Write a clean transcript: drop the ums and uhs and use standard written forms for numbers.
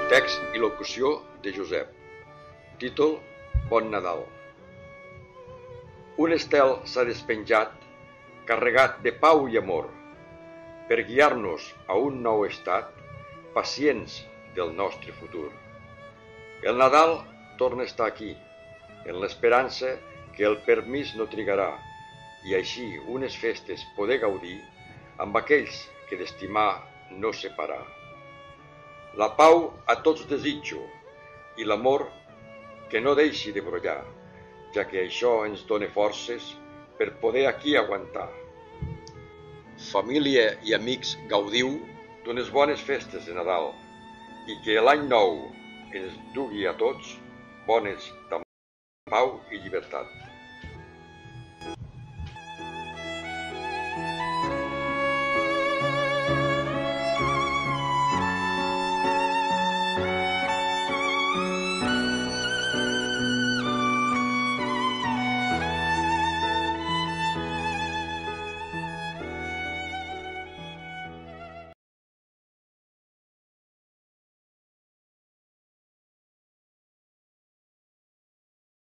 Text i locució de Josep. Títol: Bon Nadal. Un estel s'ha despenjat, carregat de pau i amor, per guiar-nos a un nou estat, pacients del nostre futur. El Nadal torna a estar aquí, en l'esperança que el permís no trigarà, i així unes festes poder gaudir amb aquells que d'estimar no separar. La pau a tots desitjo, i l'amor que no deixi de brollar, ja que això ens dóna forces per poder aquí aguantar. Família i amics, gaudiu d'unes bones festes de Nadal, i que l'any nou ens dugui a tots bones d'amor, pau i llibertat.